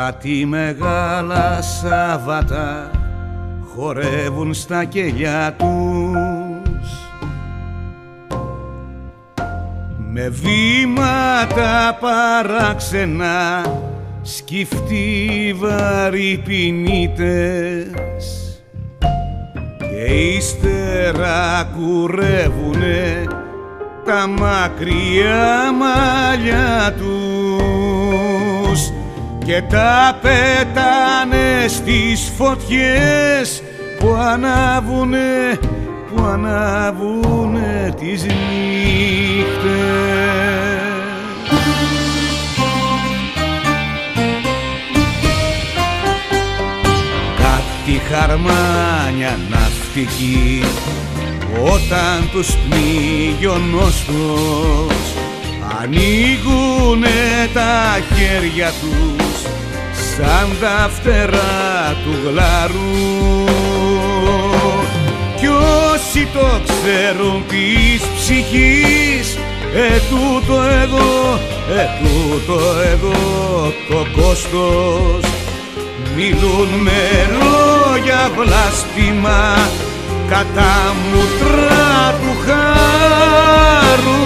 Κάτι μεγάλα Σάββατα χορεύουν στα κελιά τους, με βήματα παράξενα σκυφτοί βαρυπινίτες, και ύστερα κουρεύουνε τα μακριά μαλλιά τους και τα πετάνε στις φωτιές που ανάβουνε τις νύχτες. Κάτι χαρμάνια ναυτικοί όταν τους πνίγει ο νόστος ανοίγουνε τα χέρια τους σαν τα φτερά του γλαρού, κι όσοι το ξέρουν της ψυχής τούτο εδώ το κόστος, μιλούν με λόγια βλάσφημα κατά μούτρα του χάρου.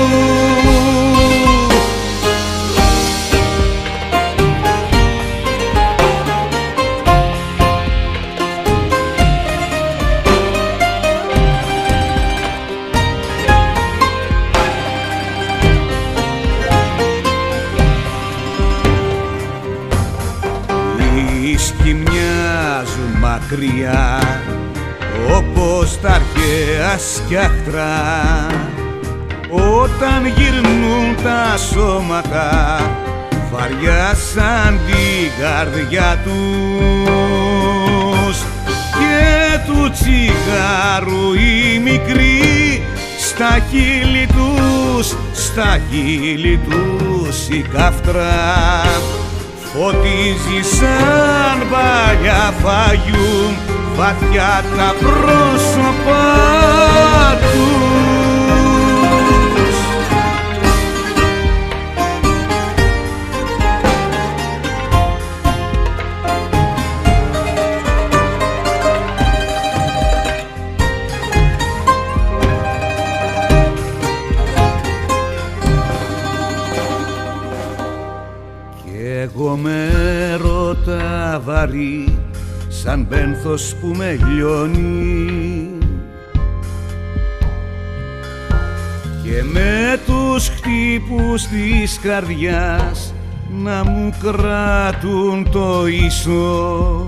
Οι ίσκοι μοιάζουν μακριά όπως τα αρχαία σκιάχτρα, όταν γυρνούν τα σώματα βαριά σαν την καρδιά τους, και του τσιγάρου οι μικροί στα χείλη τους η καύτρα φωτίζει σαν παλιά φαγιού βαθιά τα πρόσωπα τους. Κι εγώ με ρώτα βαρύ σαν πένθος που με λιώνει, και με τους χτύπους της καρδιάς να μου κράτουν το ίσο.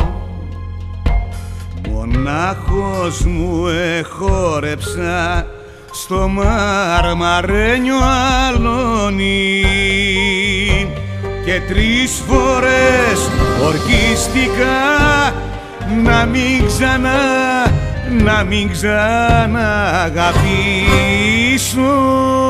Μονάχος μου εχόρεψα στο μαρμαρένιο αλόνι, και 3 φορές ορκίστηκα να μην ξανά αγαπήσω.